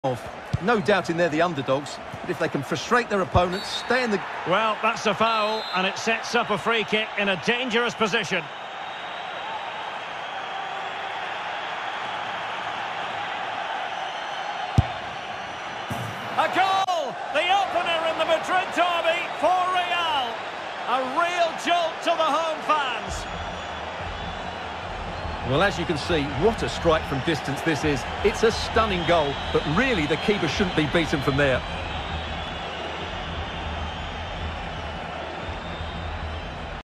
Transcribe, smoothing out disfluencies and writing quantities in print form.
No doubting they're the underdogs, but if they can frustrate their opponents, stay in the... Well, that's a foul, and it sets up a free kick in a dangerous position. A goal! The opener in the Madrid derby for Real. A real jolt to the home fans. Well, as you can see, what a strike from distance this is. It's a stunning goal, but really the keeper shouldn't be beaten from there.